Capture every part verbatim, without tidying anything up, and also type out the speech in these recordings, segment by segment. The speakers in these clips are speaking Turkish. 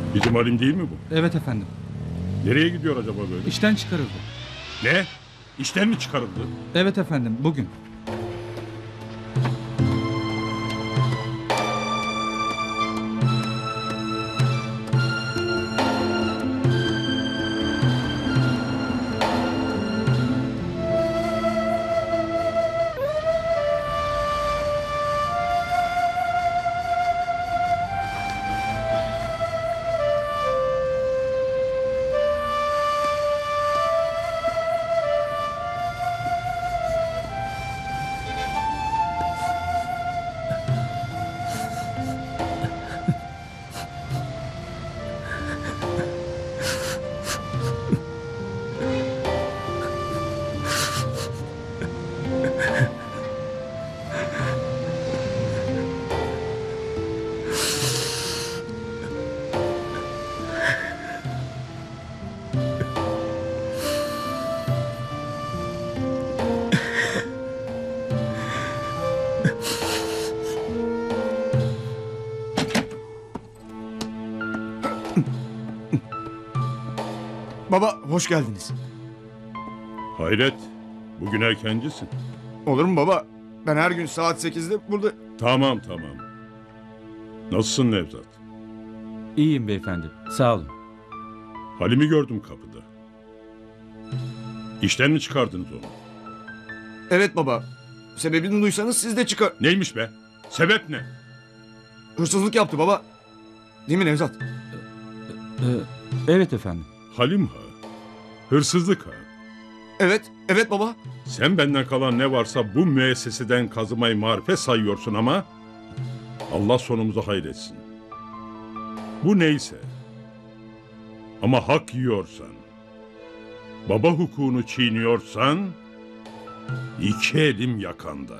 Bizim Halim değil mi bu? Evet efendim. Nereye gidiyor acaba böyle? İşten çıkarıldı. Ne? İşten mi çıkarıldı? Evet efendim, bugün. Baba hoş geldiniz. Hayret. Bugün erkencisin. Olur mu baba? Ben her gün saat sekizde burada... Tamam tamam. Nasılsın Nevzat? İyiyim beyefendi, sağ olun. Halim'i gördüm kapıda. İşten mi çıkardınız onu? Evet baba. Sebebini duysanız siz de çıkar... Neymiş be? Sebep ne? Hırsızlık yaptı baba. Değil mi Nevzat? Ee, evet efendim. Halim ha. Hırsızlık ha. Evet, evet baba. Sen benden kalan ne varsa bu müesseseden kazımayı marifet sayıyorsun ama... Allah sonumuzu hayretsin. Bu neyse. Ama hak yiyorsan... Baba hukukunu çiğniyorsan... iki elim yakanda.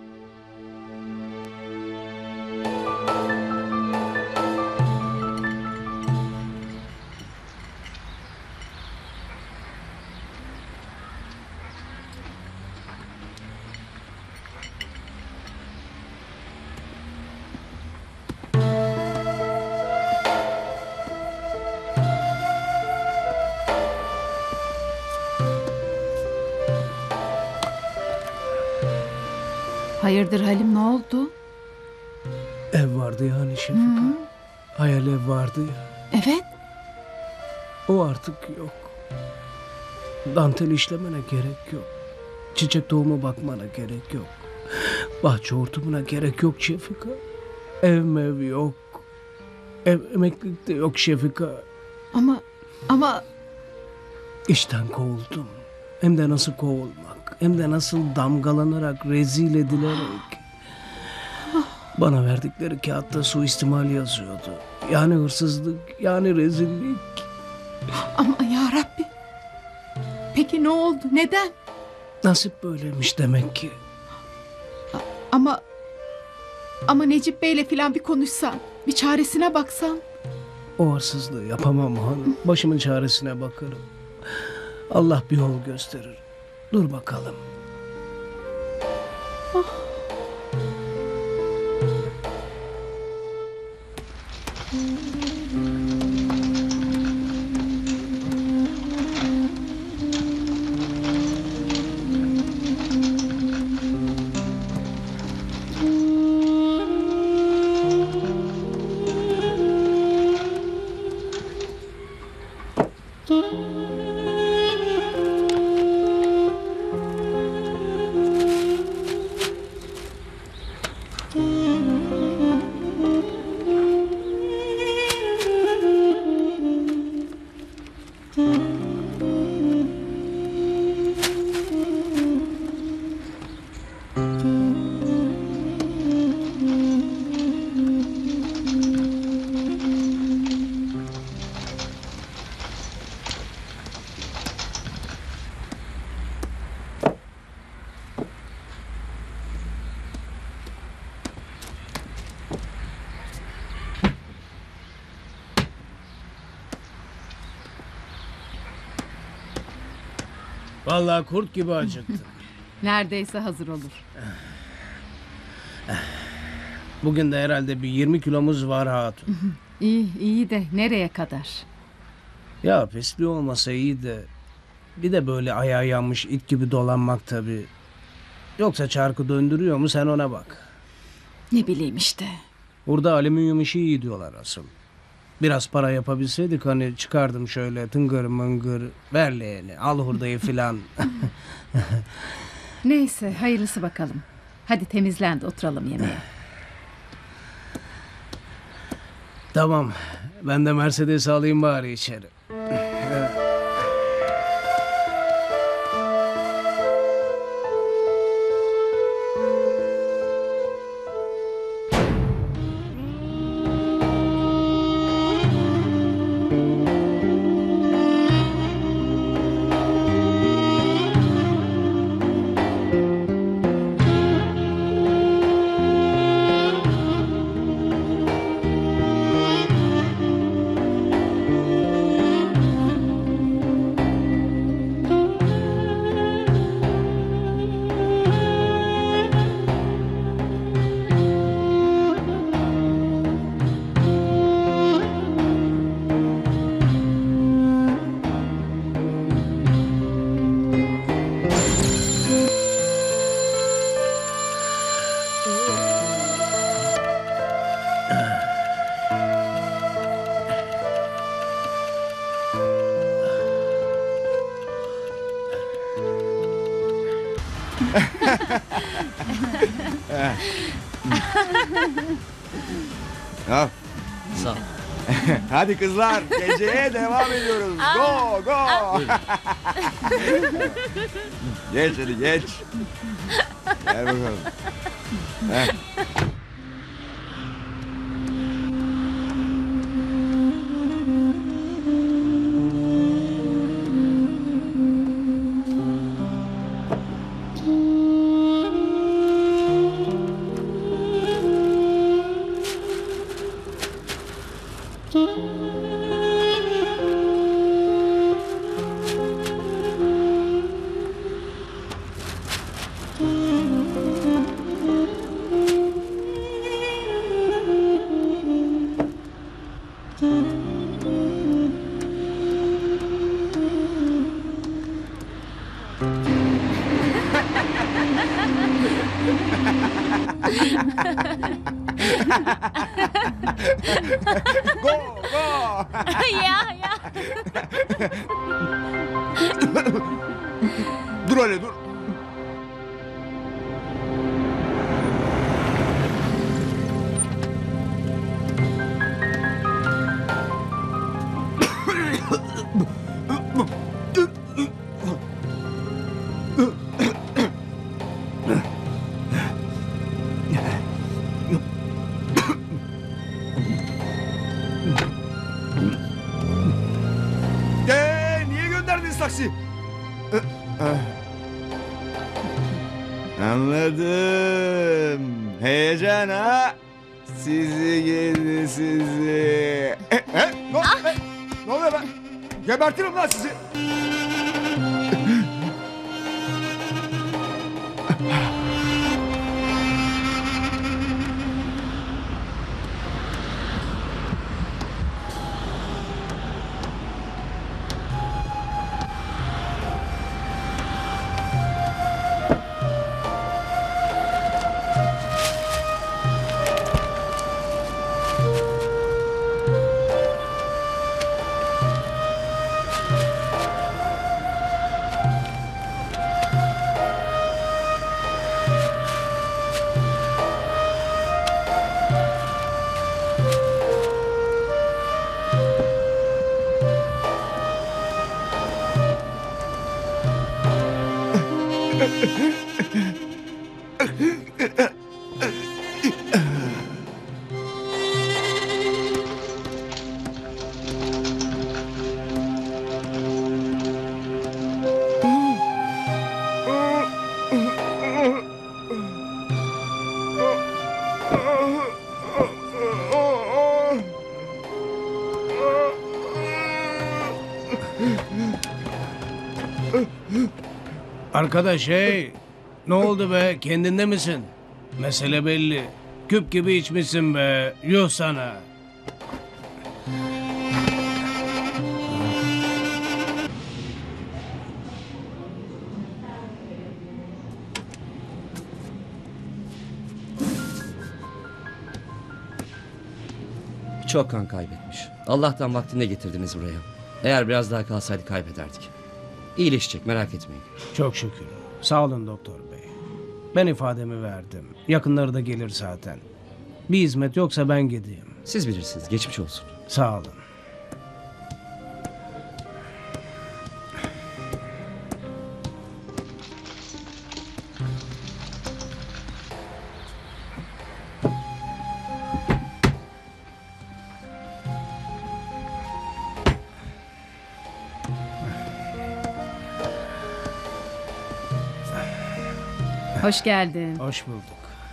Hayırdır Halim, ne oldu? Ev vardı yani Şefika. Hı. Hayal ev vardı ya. Evet. O artık yok. Dantel işlemene gerek yok. Çiçek tohumu bakmana gerek yok. Bahçe hortumuna gerek yok Şefika. Ev mev yok. Ev emeklilik de yok Şefika. Ama ama İşten kovuldum. Hem de nasıl kovulmak. Hem de nasıl damgalanarak, rezil edilerek. Bana verdikleri kağıtta suistimal yazıyordu. Yani hırsızlık, yani rezillik. ama ya Rabbi. Peki ne oldu? Neden? Nasip böyleymiş demek ki. Ama ama Necip Bey'le filan bir konuşsan, bir çaresine baksan. O hırsızlığı yapamam hanım. Başımın çaresine bakarım. Allah bir yol gösterir. Dur bakalım. Vallahi kurt gibi acıktım. Neredeyse hazır olur. Bugün de herhalde bir yirmi kilomuz var hatun. İyi, iyi de nereye kadar? Ya pisliği olmasa iyi de bir de böyle ayağı yanmış it gibi dolanmak tabii. Yoksa çarkı döndürüyor mu sen ona bak. Ne bileyim işte. Burada alüminyum işi iyi diyorlar asıl. Biraz para yapabilseydik hani çıkardım şöyle tıngır mıngır ver leğeni al hurdayı filan. Neyse hayırlısı bakalım. Hadi temizlen de oturalım yemeğe. Tamam ben de Mercedes alayım bari içeri. Al. Sağ ol. Hadi kızlar geceye devam ediyoruz. Go go. Geç hadi geç. Gel bakalım. Heh. Go go. ya ya. Dur öyle dur. Ee, niye gönderdiniz taksi? Ee, ah. Anladım. Heyecan ha. Sizi gidi sizi. E, e, ne, e, ne oluyor ben? Gebertirim lan sizi. Arkadaş hey ne oldu be kendinde misin? Mesele belli. Küp gibi içmişsin be yuh sana. Çok kan kaybetmiş. Allah'tan vaktinde getirdiniz buraya. Eğer biraz daha kalsaydı kaybederdik. İyileşecek, merak etmeyin. Çok şükür. Sağ olun doktor bey. Ben ifademi verdim. Yakınları da gelir zaten. Bir hizmet yoksa ben gideyim. Siz bilirsiniz, geçmiş olsun. Sağ olun. Hoş geldin. Hoş bulduk.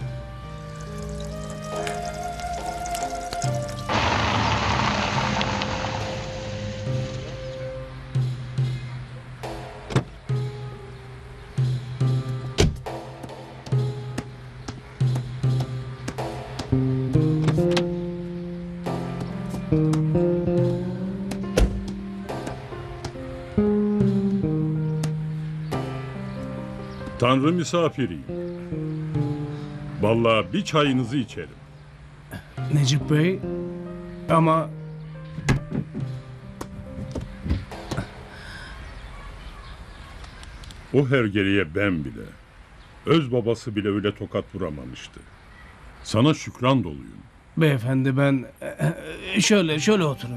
Tanrı misafiriyim. Vallahi bir çayınızı içerim. Necip Bey ama O hergeleye ben bile, öz babası bile öyle tokat vuramamıştı. Sana şükran doluyum. beyefendi ben şöyle şöyle oturun.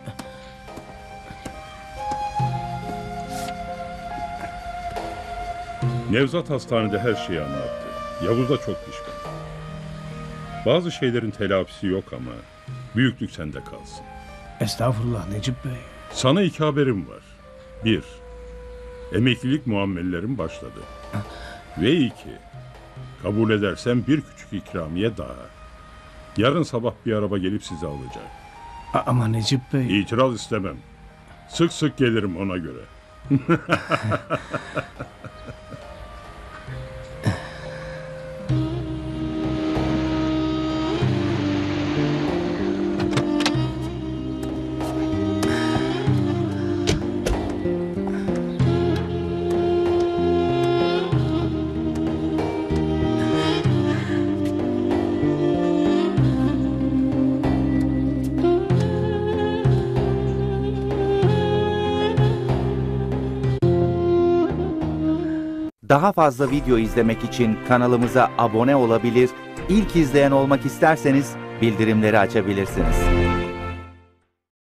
Nevzat hastanede her şeyi anlattı. Yavuz da çok pişman. Bazı şeylerin telafisi yok ama büyüklük sende kalsın. Estağfurullah Necip Bey. Sana iki haberim var. Bir, emeklilik muamellerim başladı. Ve iki, kabul edersen bir küçük ikramiye daha. Yarın sabah bir araba gelip sizi alacak. A- ama Necip Bey. İtiraz istemem. Sık sık gelirim ona göre. Daha fazla video izlemek için kanalımıza abone olabilir, ilk izleyen olmak isterseniz bildirimleri açabilirsiniz.